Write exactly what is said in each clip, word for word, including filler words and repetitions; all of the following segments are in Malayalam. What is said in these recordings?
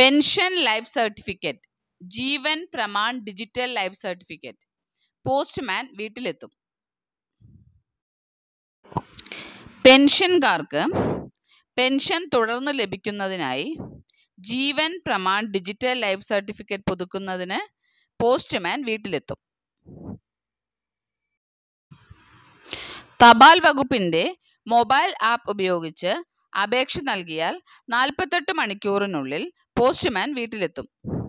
Pension life certificate, Jeevan Pramaan digital life certificate. Postman വീട്ടിലെത്തും. പെൻഷൻകാർക്ക് പെൻഷൻ തുടർന്ന് ലഭിക്കുന്നതിനായി Jeevan Pramaan digital life certificate പുതുക്കുന്നതിന് പോസ്റ്റ്മാൻ വീട്ടിലെത്തും. തപാൽ വകുപ്പിന്റെ മൊബൈൽ ആപ്പ് ഉപയോഗിച്ച് അപേക്ഷ നൽകിയാൽ നാൽപ്പത്തെട്ട് മണിക്കൂറിനുള്ളിൽ പോസ്റ്റ്മാൻ വീട്ടിലെത്തും.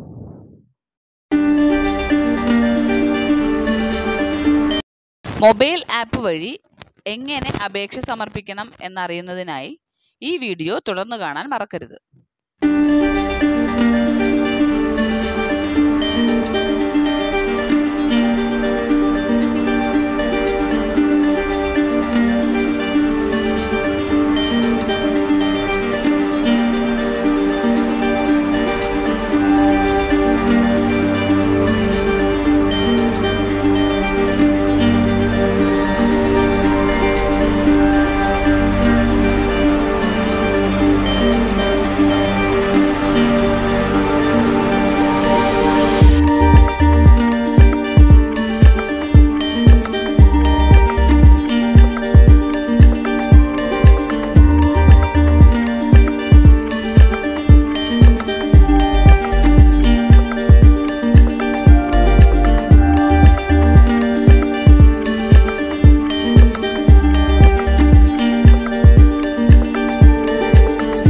മൊബൈൽ ആപ്പ് വഴി എങ്ങനെ അപേക്ഷ സമർപ്പിക്കണം എന്നറിയുന്നതിനായി ഈ വീഡിയോ തുടർന്ന് കാണാൻ മറക്കരുത്.